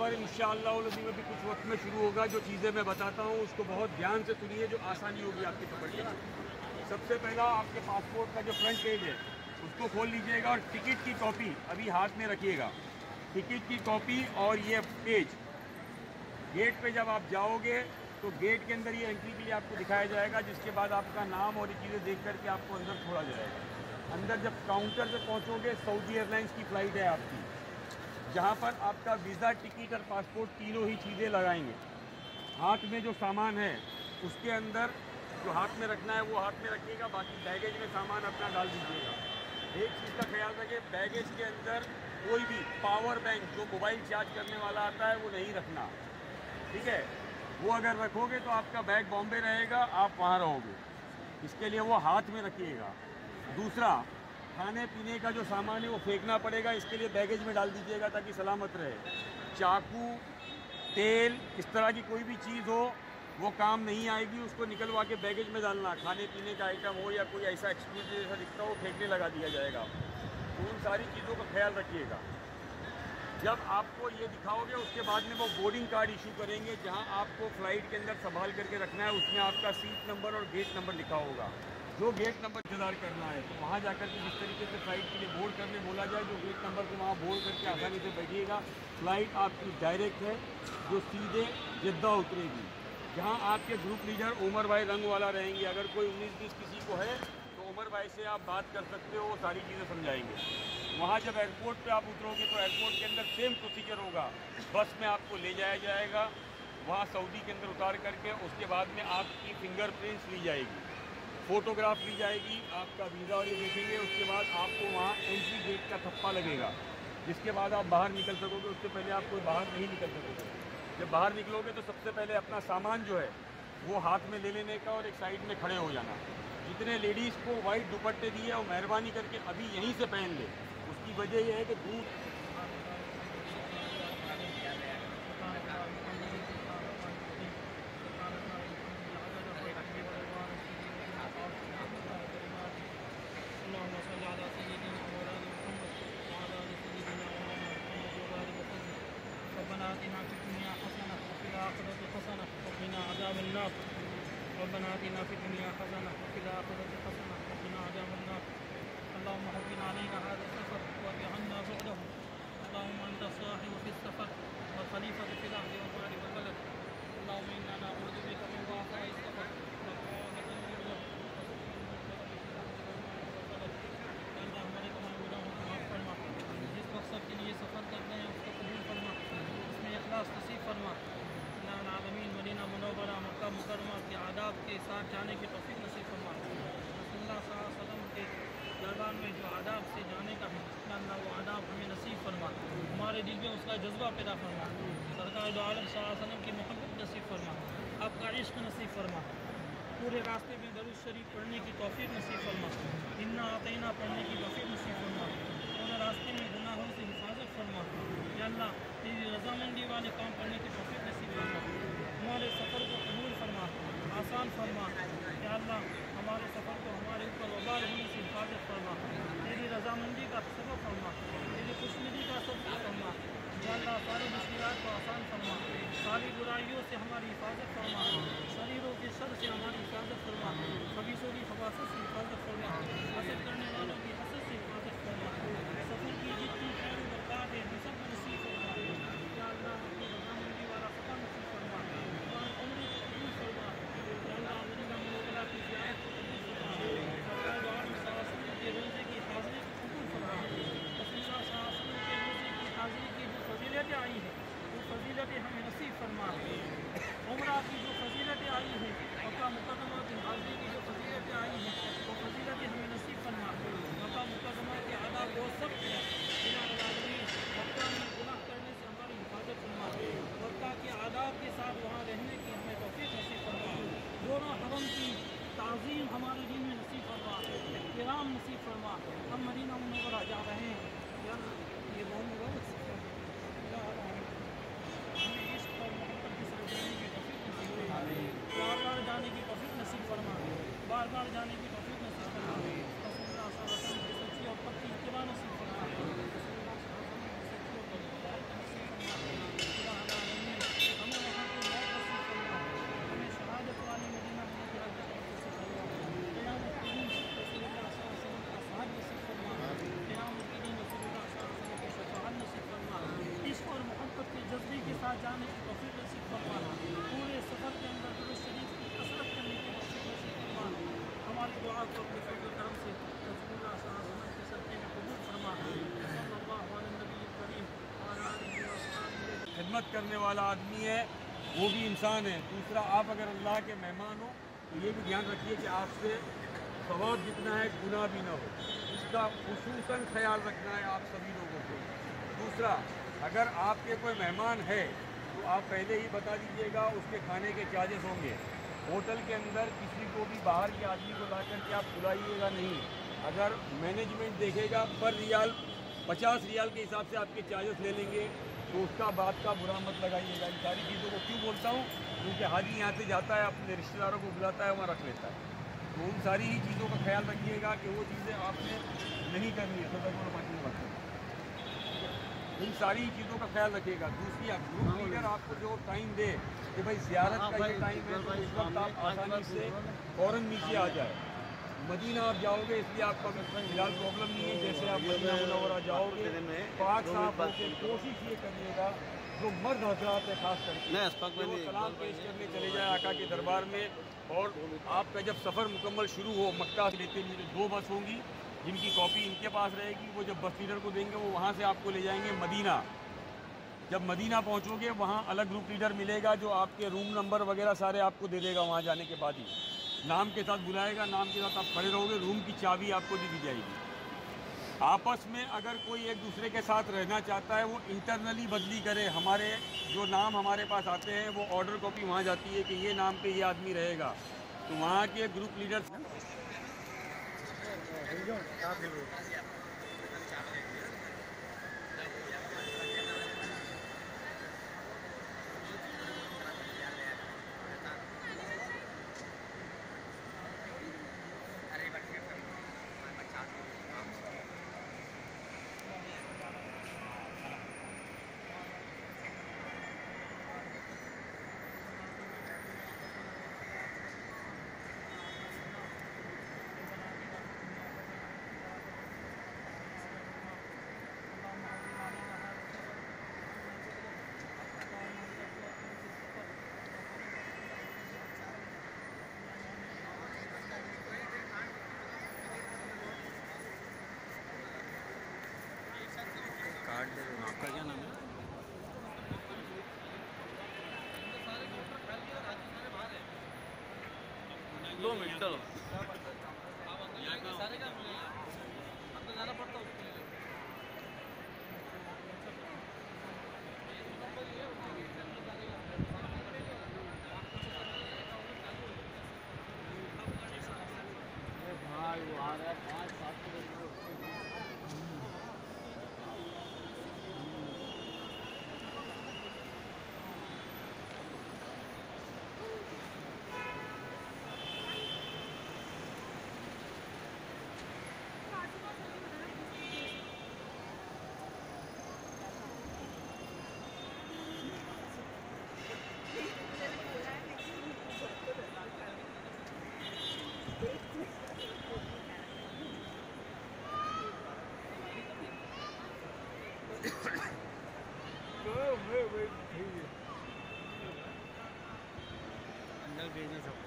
सफ़र इंशाअल्लाह में भी कुछ वक्त में शुरू होगा। जो चीज़ें मैं बताता हूँ उसको बहुत ध्यान से सुनिए, जो आसानी होगी आपके सफ़र के लिए। सबसे पहला आपके पासपोर्ट का जो फ्रंट पेज है उसको खोल लीजिएगा और टिकट की कॉपी अभी हाथ में रखिएगा। टिकट की कॉपी और ये पेज गेट पे जब आप जाओगे तो गेट के अंदर ये एंट्री के लिए आपको दिखाया जाएगा, जिसके बाद आपका नाम और ये चीज़ें देख करके आपको अंदर छोड़ा जाएगा। अंदर जब काउंटर पे पहुंचोगे, सऊदी एयरलाइंस की फ़्लाइट है आपकी, जहां पर आपका वीज़ा, टिकट और पासपोर्ट तीनों ही चीज़ें लगाएंगे। हाथ में जो सामान है उसके अंदर जो हाथ में रखना है वो हाथ में रखिएगा, बाकी बैगेज में सामान अपना डाल दीजिएगा। एक चीज़ का ख्याल रखिए, बैगेज के अंदर कोई भी पावर बैंक जो मोबाइल चार्ज करने वाला आता है वो नहीं रखना, ठीक है। वो अगर रखोगे तो आपका बैग बॉम्बे रहेगा, आप वहाँ रहोगे, इसके लिए वो हाथ में रखिएगा। दूसरा, खाने पीने का जो सामान है वो फेंकना पड़ेगा, इसके लिए बैगेज में डाल दीजिएगा ताकि सलामत रहे। चाकू, तेल, इस तरह की कोई भी चीज़ हो वो काम नहीं आएगी, उसको निकलवा के बैगेज में डालना। खाने पीने का आइटम हो या कोई ऐसा एक्सप्लोजिव जैसा दिखता हो, फेंकने लगा दिया जाएगा। तो उन सारी चीज़ों का ख्याल रखिएगा। जब आपको ये दिखाओगे उसके बाद में वो बोर्डिंग कार्ड इशू करेंगे, जहां आपको फ़्लाइट के अंदर संभाल करके रखना है। उसमें आपका सीट नंबर और गेट नंबर लिखा होगा। जो गेट नंबर इंतज़ार करना है तो वहाँ जाकर के जिस तरीके से फ़्लाइट के लिए बोर्ड करने बोला जाए, जो गेट नंबर को वहाँ बोर्ड करके आसानी से बैठिएगा। फ़्लाइट आपकी डायरेक्ट है जो सीधे जिद्दा उतरेगी, जहाँ आपके ग्रुप लीडर उमर भाई रंग वाला रहेंगे। अगर कोई 19-20 किसी को है तो उमर भाई से आप बात कर सकते हो, वो सारी चीज़ें समझाएंगे। वहाँ जब एयरपोर्ट पे आप उतरोगे तो एयरपोर्ट के अंदर सेम प्रोसीजर होगा। बस में आपको ले जाया जाएगा, वहाँ सऊदी के अंदर उतार करके उसके बाद में आपकी फिंगरप्रिंट्स ली जाएगी, फ़ोटोग्राफ ली जाएगी, आपका वीज़ा और ये देखेंगे। उसके बाद आपको वहाँ एंट्री गेट का थप्पा लगेगा, जिसके बाद आप बाहर निकल सकोगे। उससे पहले आप कोई बाहर नहीं निकल सकोगे। जब बाहर निकलोगे तो सबसे पहले अपना सामान जो है वो हाथ में ले लेने का और एक साइड में खड़े हो जाना। जितने लेडीज़ को वाइट दुपट्टे दिए वो मेहरबानी करके अभी यहीं से पहन ले। उसकी वजह यह है कि दूर ربنا آتنا في الدنيا حسنة وفي الآخرة حسنة وقنا عذاب النار ربنا آتنا في الدنيا حسنة وفي الآخرة حسنة وقنا عذاب النار اللهم هون علينا هذا السفر واجعلنا بعده اللهم أنت الصاحب في السفر والخليفة في الأرض والبحر والبلد اللهم إنا نعوذ بك من ضعفاء السفر وقوامة المرض जिस मकसद के लिए सफ़र करते हैं उसको कबूल फरमा, उसमें इखलास नसीब फरमा। आलमीन मदीना मुनव्वरा मक्का मुकर्रमा के आदाब के साथ जाने की तौफीक नसीब फरमा। रसूलुल्लाह सल्लल्लाहु अलैहि वसल्लम के दरबार में जो आदाब से जाने का है अल्लाह वो आदाब हमें नसीब फरमा, हमारे दिल में उसका जज्बा पैदा फरमा। सरकार दो आलम सल्लल्लाहु अलैहि वसल्लम की मोहब्बत नसीब फरमा, आपका इश्क नसीब फरमा। पूरे रास्ते में दरूद शरीफ पढ़ने की तौफीक नसीब फरमा, इन्ना आतैना पढ़ने की तौफीक नसीब फरमा। पूरे रास्ते में गुनाहों से हिफाजत फरमा। या अल्लाह तेरी रज़ामंदी वाले काम करने की तौफीक नसीब फरमा। हमारे सफ़र को कबूल फरमा, आसान फरमा। या अल्लाह हमारे सफ़र को हमारे ऊपर वबाल होने से हिफाजत फरमा। तेरी रज़ामंदी का सबब फरमा, तेरी खुशनुदी का सबब फरमा। या अल्लाह सारी मुश्किलात को आसान फरमा, सारी बुराइयों से हमारी हिफाजत फरमा, शरीरों के शर से हमारी हिफाजत फरमा, खबीसों की खबासत से हिफाजत फरमा, हसद करने वालों की हसद से हिफाजत फरमा। सफ़र की जितनी खैर बरकत है हम सब नसीब फरमा। या अल्लाह अपनी रज़ामंदी वाला सफ़र नसीब फरमा, उम्र को कबूल फरमा। या अल्लाह मदीना मुनव्वरा की ज़ियारत को कबूल फरमा, सरकार दो आलम सल्लल्लाहु अलैहि वसल्लम के रोज़े की हाज़िरी को कबूल फरमा। रसूलुल्लाह सल्लल्लाहु अलैहि वसल्लम के रोज़े की हाज़िरी की जो फजीलतें आई हैं वो फजीलतें हमें नसीब फरमा। उम्रा की जो फजीलतें आई हैं, मक्का मुकर्रमा की हाज़िरी की जो फजीलतें आई हैं वो फजीलतें हमें नसीब फरमा। मक्का मुकर्रमा के आदाब बहुत सख्त है, मक्का में गुनाह करने से हमारी हिफाजत फरमा। मक्का के आदाब के साथ वहाँ रहने की हमें तौफीक नसीब फरमा। दोनों हरम की ताज़ीम हमारे दिन में नसीब फरमा, इहतराम नसीब फरमा। हम मदीना मुनव्वरा जा रहे हैं, या ये बहुत मुबारक सफ़र है। हमें इश्क और मोहब्बत के साथ जाने की तौफीक नसीब फरमा, बार बार जाने की तौफीक नसीब फरमा, बार बार जाने की तौफीक नसीब फरमा। रसूलुल्लाह सल्लल्लाहु अलैहि वसल्लम की सच्ची और पक्की इत्तिबा नसीब फरमा। रसूलुल्लाह सल्लल्लाहु अलैहि वसल्लम की सच्ची और पक्की इत्तिबा नसीब फरमा। जाने की तौफीक नसीब फरमा। पूरे सफ़र के अंदर दुरूद शरीफ की कसरत करने की तौफीक नसीब फरमा। हमारी दुआ को अपने फजल करम से रसूलुल्लाह सल्लल्लाहु अलैहि वसल्लम के सदक़े में कबूल फरमा। सल्लल्लाहु अलैहि नबी करीम व आलिहि व अस्हाबिहि। खिदमत करने वाला आदमी है, वो भी इंसान है। दूसरा, आप अगर अल्लाह के मेहमान हो तो ये भी ध्यान रखिए कि आपसे सवाब जितना है गुनाह भी ना हो, इसका खुसूसन ख्याल रखना है आप सभी लोगों को। दूसरा, अगर आपके कोई मेहमान है तो आप पहले ही बता दीजिएगा उसके खाने के चार्जेस होंगे। होटल के अंदर किसी को भी बाहर के आदमी को ला करके आप बुलाइएगा नहीं। अगर मैनेजमेंट देखेगा पर रियाल 50 रियाल के हिसाब से आपके चार्जेस ले लेंगे तो उसका बात का बुरा मत लगाइएगा। इन सारी चीज़ों को क्यों बोलता हूँ, क्योंकि हाजी यहाँ से जाता है, अपने रिश्तेदारों को बुलाता है, वहाँ रख लेता है। तो उन सारी ही चीज़ों का ख्याल रखिएगा कि वो चीज़ें आपने नहीं करनी है। इन सारी चीज़ों का ख्याल रखिएगा। दूसरी, ग्रुप लीडर आपको जो टाइम दे कि भाई ज़ियारत का ये टाइम है तो इस वक्त आप आसानी से फ़ौरन नीचे आ जाए। मदीना आप जाओगे इसलिए आपका फिलहाल प्रॉब्लम नहीं है। जैसे आप मदीना मुनव्वरा जाओगे पाक साफ होकर कोशिश ये करिएगा, जो मर्द हजरात है खास करके वो सलाम पेश करने चले जाए आका के दरबार में। और आपका जब सफ़र मुकम्मल शुरू हो, मक्का से लेते हुए 2 बस होंगी जिनकी कॉपी इनके पास रहेगी। वो जब बस लीडर को देंगे वो वहाँ से आपको ले जाएंगे मदीना। जब मदीना पहुँचोगे वहाँ अलग ग्रुप लीडर मिलेगा जो आपके रूम नंबर वगैरह सारे आपको दे देगा। वहाँ जाने के बाद ही नाम के साथ बुलाएगा, नाम के साथ आप खड़े रहोगे, रूम की चाबी आपको दे दी जाएगी। आपस में अगर कोई एक दूसरे के साथ रहना चाहता है वो इंटरनली बदली करे। हमारे जो नाम हमारे पास आते हैं वो ऑर्डर कॉपी वहाँ जाती है कि ये नाम पे ये आदमी रहेगा, तो वहाँ के ग्रुप लीडर आपका क्या नाम है? 2 मिनट चलो। सारे का आपको जाना पड़ता है। भाई वो आ रहा है 5-7 अंदर भेजना सबको।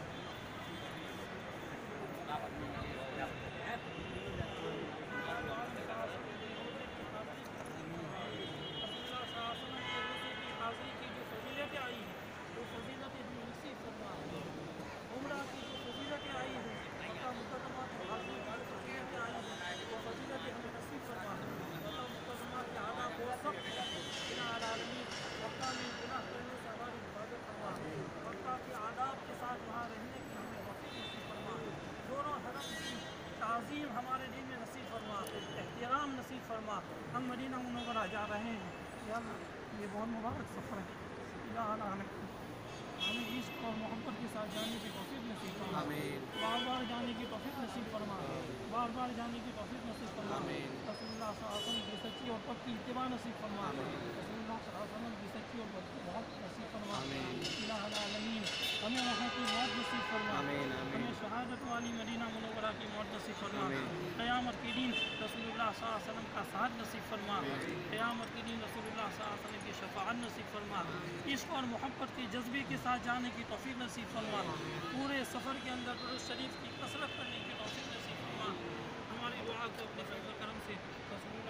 उम्रह की जो फजीलतें आई हैं, मक्का मुकर्रमा के हाज़िर की जो फजीलतें आई हैं, वो फजीलतें हमें नसीब फरमा। मक्का मुकर्रमा के आदाब वो सब बिना आलमी मक्का में गुनाह करने से हमारी हिफाजत फरमा। मक्का के आदाब के साथ वहाँ रहने की हमें तौफीक नसीब फरमा। दोनों हरम की ताज़ीम हमारे दिन में नसीब फरमा, एहतराम नसीब फरमा। हम मदीना मुनव्वरा जा रहे हैं, ये बहुत मुबारक सफ़र है। हमें इश्क और मोहब्बत के साथ जाने की तौफीक नसीब फरमा। बार बार जाने की तौफीक नसीब फरमा। बार बार जाने की तौफीक नसीब फरमा। रसूलुल्लाह सल्लल्लाहु अलैहि वसल्लम की सच्ची और पक्की इत्तिबा नसीब फरमा। रसूलुल्लाह सल्लल्लाहु अलैहि वसल्लम की सच्ची और बहुत नसीब फरमा। इलाहुल आलमीन हमें वहाँ की मौत नसीब फरमा, आमीन आमीन हमें शहादत वाली मदीना मुनव्वरा की मौत नसीब फरमा, क़यामत के दिन रसूलुल्लाह सल्लल्लाहु अलैहि वसल्लम का साथ नसीब फरमा, क़यामत के दिन रसूलुल्लाह सल्लल्लाहु अलैहि वसल्लम की शफ़ाअत नसीब फरमा, इश्क और मोहब्बत के जज्बे के साथ जाने की तौफीक नसीब फरमा, पूरे सफ़र के अंदर दुरूद शरीफ की कसरत करने की तौफीक नसीब फरमा। हमारी दुआ को अपने फज़ल करम से रसूलुल्लाह